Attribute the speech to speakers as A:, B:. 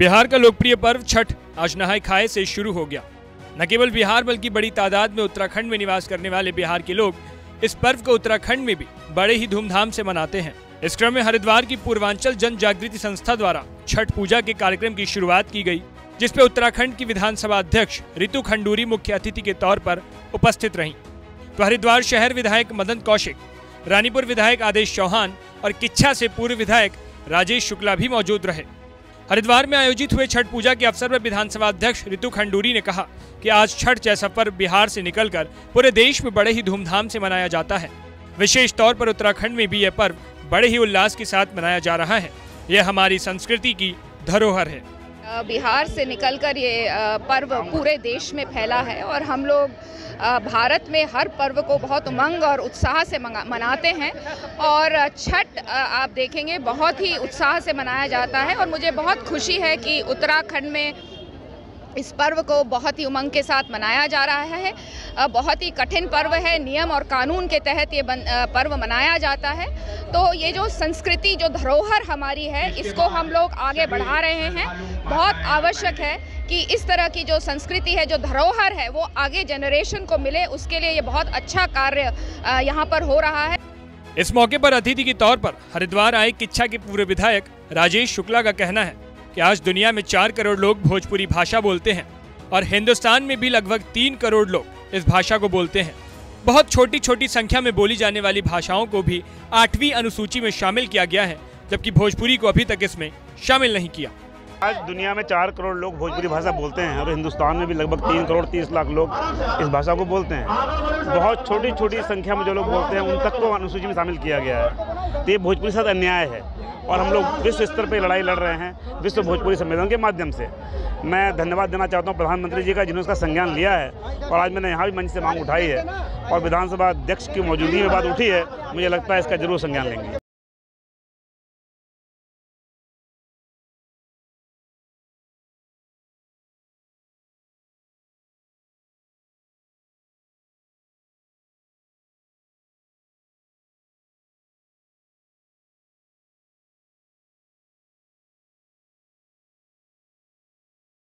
A: बिहार का लोकप्रिय पर्व छठ आज नहाय खाए से शुरू हो गया। न केवल बिहार बल्कि बड़ी तादाद में उत्तराखंड में निवास करने वाले बिहार के लोग इस पर्व को उत्तराखंड में भी बड़े ही धूमधाम से मनाते हैं। इस क्रम में हरिद्वार की पूर्वांचल जन जागृति संस्था द्वारा छठ पूजा के कार्यक्रम की शुरुआत की गई, जिसपे उत्तराखंड की विधानसभा अध्यक्ष रितु खंडूरी मुख्य अतिथि के तौर पर उपस्थित रहीं। तो हरिद्वार शहर विधायक मदन कौशिक, रानीपुर विधायक आदेश चौहान और किच्छा से पूर्व विधायक राजेश शुक्ला भी मौजूद रहे। हरिद्वार में आयोजित हुए छठ पूजा के अवसर पर विधानसभा अध्यक्ष रितु खंडूरी ने कहा कि आज छठ जैसा पर्व बिहार से निकलकर पूरे देश में बड़े ही धूमधाम से मनाया जाता है। विशेष तौर पर उत्तराखंड में भी यह पर्व बड़े ही उल्लास के साथ मनाया जा रहा है। यह हमारी संस्कृति की धरोहर है।
B: बिहार से निकलकर ये पर्व पूरे देश में फैला है और हम लोग भारत में हर पर्व को बहुत उमंग और उत्साह से मनाते हैं और छठ आप देखेंगे बहुत ही उत्साह से मनाया जाता है और मुझे बहुत खुशी है कि उत्तराखंड में इस पर्व को बहुत ही उमंग के साथ मनाया जा रहा है। बहुत ही कठिन पर्व है, नियम और कानून के तहत ये पर्व मनाया जाता है। तो ये जो संस्कृति, जो धरोहर हमारी है, इसको हम लोग आगे बढ़ा रहे हैं। बहुत आवश्यक है कि इस तरह की जो संस्कृति है, जो धरोहर है, वो आगे जनरेशन को मिले। उसके लिए ये बहुत अच्छा कार्य यहाँ पर हो रहा है।
A: इस मौके पर अतिथि के तौर पर हरिद्वार आए किच्छा के पूर्व विधायक राजेश शुक्ला का कहना है कि आज दुनिया में 4 करोड़ लोग भोजपुरी भाषा बोलते हैं और हिंदुस्तान में भी लगभग 3 करोड़ लोग इस भाषा को बोलते हैं। बहुत छोटी छोटी संख्या में बोली जाने वाली भाषाओं को भी 8वीं अनुसूची में शामिल किया गया है, जबकि भोजपुरी को अभी तक इसमें शामिल नहीं किया।
C: आज दुनिया में 4 करोड़ लोग भोजपुरी भाषा बोलते हैं और हिंदुस्तान में भी लगभग 3 करोड़ 30 लाख लोग इस भाषा को बोलते हैं। बहुत छोटी छोटी संख्या में जो लोग बोलते हैं उन तक को अनुसूची में शामिल किया गया है। तो ये भोजपुरी के साथ अन्याय है और हम लोग विश्व स्तर पर लड़ाई लड़ रहे हैं विश्व भोजपुरी सम्मेलन के माध्यम से। मैं धन्यवाद देना चाहता हूँ प्रधानमंत्री जी का, जिन्होंने उसका संज्ञान लिया है और आज मैंने यहाँ भी मंच से मांग उठाई है और विधानसभा अध्यक्ष की मौजूदगी में बात उठी है। मुझे लगता है इसका जरूर संज्ञान लेंगे।